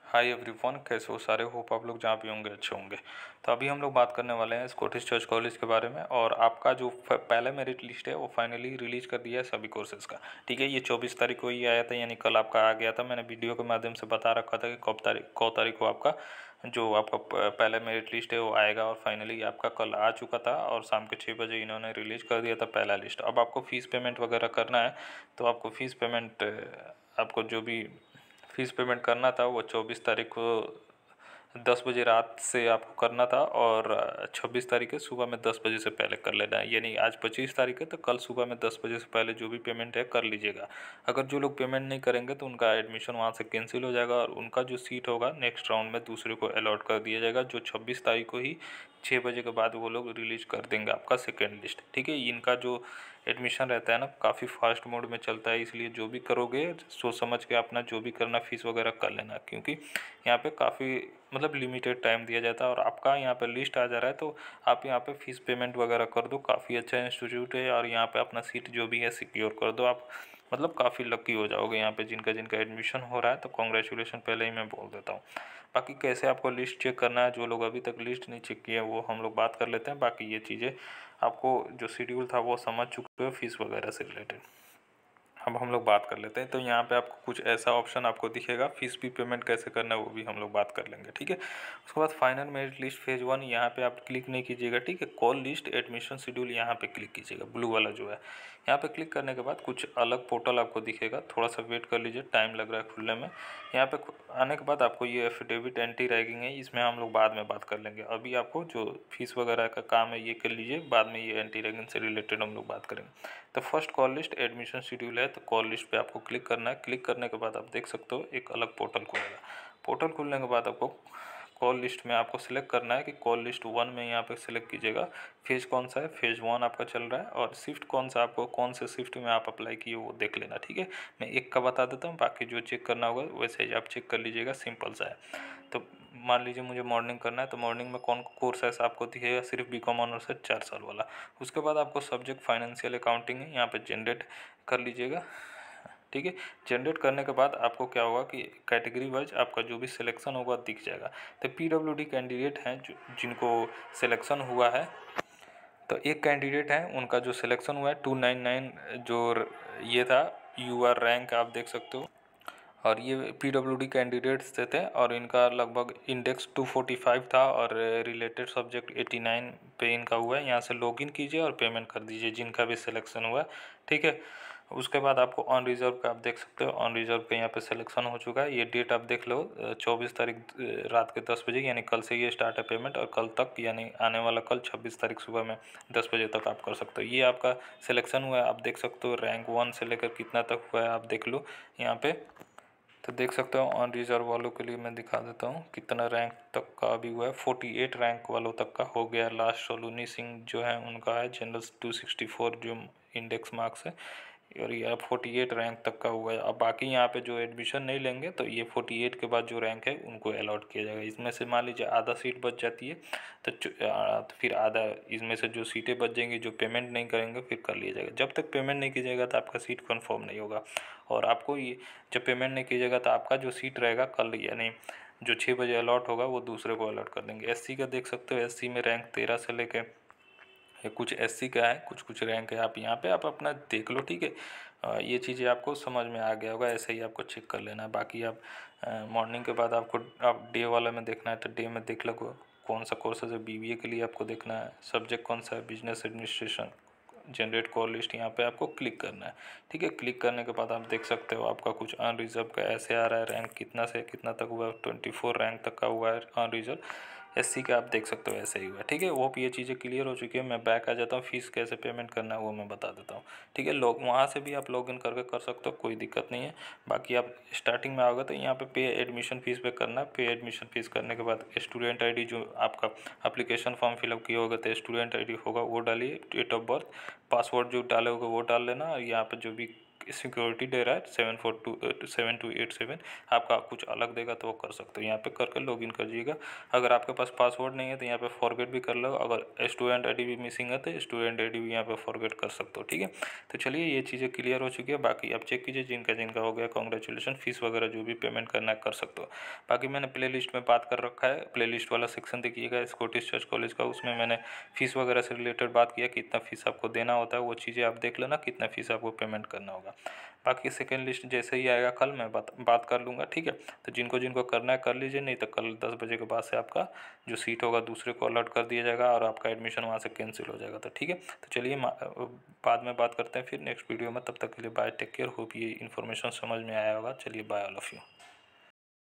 Hi everyone, कैसे हो सारे। होप आप लोग जहाँ भी होंगे अच्छे होंगे। तो अभी हम लोग बात करने वाले हैं स्कॉटिश चर्च कॉलेज के बारे में। और आपका जो पहला मेरिट लिस्ट है वो फाइनली रिलीज कर दिया है सभी कोर्सेज का। ठीक है, ये 24 तारीख को ही आया था, यानी कल आपका आ गया था। मैंने वीडियो के माध्यम से बता रखा था कि कौ तारीख को आपका जो आपका पहला मेरिट लिस्ट है वो आएगा। और फाइनली आपका कल आ चुका था और शाम के 6 बजे इन्होंने रिलीज कर दिया था पहला लिस्ट। अब आपको फ़ीस पेमेंट वगैरह करना है, तो आपको फ़ीस पेमेंट आपको जो भी फ़ीस पेमेंट करना था वो 24 तारीख को 10 बजे रात से आपको करना था। और 26 तारीख है सुबह में 10 बजे से पहले कर लेना है। यानी आज 25 तारीख है तो कल सुबह में 10 बजे से पहले जो भी पेमेंट है कर लीजिएगा। अगर जो लोग पेमेंट नहीं करेंगे तो उनका एडमिशन वहाँ से कैंसिल हो जाएगा और उनका जो सीट होगा नेक्स्ट राउंड में दूसरे को अलॉट कर दिया जाएगा, जो 26 तारीख को ही 6 बजे के बाद वो लोग रिलीज कर देंगे आपका सेकेंड लिस्ट। ठीक है, इनका जो एडमिशन रहता है ना काफ़ी फास्ट मोड में चलता है, इसलिए जो भी करोगे सोच समझ के अपना जो भी करना फ़ीस वगैरह कर लेना, क्योंकि यहाँ पे काफ़ी मतलब लिमिटेड टाइम दिया जाता है। और आपका यहाँ पे लिस्ट आ जा रहा है तो आप यहाँ पे फ़ीस पेमेंट वगैरह कर दो। काफ़ी अच्छा इंस्टीट्यूट है और यहाँ पे अपना सीट जो भी है सिक्योर कर दो आप। मतलब काफ़ी लकी हो जाओगे यहाँ पे जिनका जिनका एडमिशन हो रहा है। तो कॉन्ग्रेचुलेशन पहले ही मैं बोल देता हूँ। बाकी कैसे आपको लिस्ट चेक करना है, जो लोग अभी तक लिस्ट नहीं चेक किए वो हम लोग बात कर लेते हैं। बाकी ये चीज़ें आपको जो शेड्यूल था वो समझ चुके हो फीस वगैरह से रिलेटेड। अब हम लोग बात कर लेते हैं। तो यहाँ पे आपको कुछ ऐसा ऑप्शन आपको दिखेगा, फीस भी पेमेंट कैसे करना है वो भी हम लोग बात कर लेंगे। ठीक है, उसके बाद फाइनल मेरिट लिस्ट फेज 1 यहाँ पे आप क्लिक नहीं कीजिएगा। ठीक है, कॉल लिस्ट एडमिशन शेड्यूल यहाँ पे क्लिक कीजिएगा, ब्लू वाला जो है। यहाँ पे क्लिक करने के बाद कुछ अलग पोर्टल आपको दिखेगा, थोड़ा सा वेट कर लीजिए, टाइम लग रहा है खुलने में। यहाँ पे आने के बाद आपको ये एफिडेविट एंटी रैगिंग है, इसमें हम लोग बाद में बात कर लेंगे। अभी आपको जो फीस वगैरह का काम है ये कर लीजिए, बाद में ये एंटी रैगिंग से रिलेटेड हम लोग बात करेंगे। तो first call list admission schedule है, तो कॉल लिस्ट पे आपको क्लिक करना है। क्लिक करने के बाद आप देख सकते हो एक अलग पोर्टल खुलेगा। पोर्टल खुलने के बाद आपको कॉल लिस्ट में आपको सिलेक्ट करना है कि कॉल लिस्ट 1 में यहाँ पे सिलेक्ट कीजिएगा फेज़ कौन सा है। फेज़ 1 आपका चल रहा है और शिफ्ट कौन सा, आपको कौन से शिफ्ट में आप अप्लाई किए वो देख लेना। ठीक है, मैं एक का बता देता हूँ, बाकी जो चेक करना होगा वैसे ही आप चेक कर लीजिएगा, सिंपल सा है। तो मान लीजिए मुझे मॉर्निंग करना है, तो मॉर्निंग में कौन कोर्स है आपको दिखेगा, सिर्फ बीकॉम ऑनर्स है 4 साल वाला। उसके बाद आपको सब्जेक्ट फाइनेंशियल अकाउंटिंग है, यहाँ पे जनरेट कर लीजिएगा। ठीक है, जनरेट करने के बाद आपको क्या होगा कि कैटेगरी वाइज आपका जो भी सिलेक्शन होगा दिख जाएगा। तो पीडब्ल्यूडी कैंडिडेट हैं जिनको सिलेक्शन हुआ है, तो एक कैंडिडेट है उनका जो सिलेक्शन हुआ है 299 जो ये था यूआर रैंक आप देख सकते हो। और ये पीडब्ल्यूडी कैंडिडेट्स थे और इनका लगभग इंडेक्स 245 था और रिलेटेड सब्जेक्ट 89 पे इनका हुआ है। यहाँ से लॉगिन कीजिए और पेमेंट कर दीजिए जिनका भी सिलेक्शन हुआ है। ठीक है, उसके बाद आपको ऑन रिजर्व पे आप देख सकते हो, ऑन रिजर्व पे यहाँ पे सिलेक्शन हो चुका है। ये डेट आप देख लो 24 तारीख रात के 10 बजे, यानी कल से ये स्टार्ट है पेमेंट और कल तक यानी आने वाला कल 26 तारीख सुबह में 10 बजे तक आप कर सकते हो। ये आपका सिलेक्शन हुआ है, आप देख सकते हो रैंक 1 से लेकर कितना तक हुआ है आप देख लो यहाँ पे। तो देख सकते हो ऑन रिजर्व वालों के लिए मैं दिखा देता हूँ कितना रैंक तक का अभी हुआ है। 48 रैंक वालों तक का हो गया। लास्ट सोलूनी सिंह जो है उनका है जनरल 264 जो इंडेक्स मार्क्स है, और ये 48 रैंक तक का हुआ है। अब बाकी यहाँ पे जो एडमिशन नहीं लेंगे तो ये 48 के बाद जो रैंक है उनको अलॉट किया जाएगा। इसमें से मान लीजिए आधा सीट बच जाती है तो फिर आधा इसमें से जो सीटें बच जाएंगी जो पेमेंट नहीं करेंगे फिर कर लिया जाएगा। जब तक पेमेंट नहीं कीजिएगा तो आपका सीट कन्फर्म नहीं होगा। और आपको ये जब पेमेंट नहीं कीजिएगा तो आपका जो सीट रहेगा कल यानी जो 6 बजे अलॉट होगा वो दूसरे को अलॉट कर देंगे। एससी का देख सकते हो, एससी में रैंक 13 से लेके कुछ एससी का है, कुछ कुछ रैंक है। आप यहाँ पे आप अपना देख लो। ठीक है, ये चीज़ें आपको समझ में आ गया होगा, ऐसे ही आपको चेक कर लेना है। बाकी आप मॉर्निंग के बाद आपको आप डे वाला में देखना है तो डे में देख लो कौन सा कोर्सेज है। बीबीए के लिए आपको देखना है सब्जेक्ट कौन सा है, business administration. Generate call list यहाँ पे आपको क्लिक करना है। ठीक है, क्लिक करने के बाद आप देख सकते हो आपका कुछ अनरिजर्व का ऐसे आ रहा है, रैंक कितना से कितना तक हुआ है, 24 रैंक तक का हुआ है अनरिजर्व। एससी का आप देख सकते हो ऐसे ही हुआ है। ठीक है, वो ये चीज़ें क्लियर हो चुकी है। मैं बैक आ जाता हूँ, फीस कैसे पेमेंट करना है वो मैं बता देता हूँ। ठीक है, लोग वहाँ से भी आप लॉगिन करके कर सकते हो, कोई दिक्कत नहीं है। बाकी आप स्टार्टिंग में आओगे तो यहाँ पे एडमिशन फ़ीस पे करना है। पे एडमिशन फ़ीस करने के बाद स्टूडेंट आईडी जो आपका एप्लीकेशन फॉर्म फिलअप किया होगा तो स्टूडेंट आईडी होगा वो डालिए, डेट ऑफ बर्थ, पासवर्ड जो डाले होगा वो डाल लेना। और यहाँ पर जो भी सिक्योरिटी दे रहा है 7287, आपका कुछ अलग देगा तो वो कर सकते हो। यहाँ पे करके लॉगिन कर जाइएगा। अगर आपके पास पासवर्ड नहीं है तो यहाँ पे फॉरगेट भी कर लो। अगर स्टूडेंट आईडी भी मिसिंग है तो स्टूडेंट आईडी भी यहाँ पे फॉरगेट कर सकते हो, ठीक है। तो चलिए ये चीज़ें क्लियर हो चुकी है। बाकी आप चेक कीजिए, जिनका जिनका हो गया कॉन्ग्रेचुलेसन। फीस वगैरह जो भी पेमेंट करना है कर सकते हो। बाकी मैंने प्ले लिस्ट में बात कर रखा है, प्ले लिस्ट वाला सेक्शन देखिएगा स्कॉटिश चर्च कॉलेज का, उसमें मैंने फ़ीस वगैरह से रिलेटेड बात किया, कितना फ़ीस आपको देना होता है, वो चीज़ें आप देख लेना, कितना फ़ीस आपको पेमेंट करना होगा। बाकी सेकेंड लिस्ट जैसे ही आएगा कल मैं बात कर लूँगा, ठीक है। तो जिनको जिनको करना है कर लीजिए, नहीं तो कल 10 बजे के बाद से आपका जो सीट होगा दूसरे को अलर्ट कर दिया जाएगा और आपका एडमिशन वहाँ से कैंसिल हो जाएगा। तो ठीक है, तो चलिए बाद में बात करते हैं फिर नेक्स्ट वीडियो में। तब तक के लिए बाय, टेक केयर। होप ये इन्फॉर्मेशन समझ में आया होगा। चलिए बाय ऑल ऑफ यू।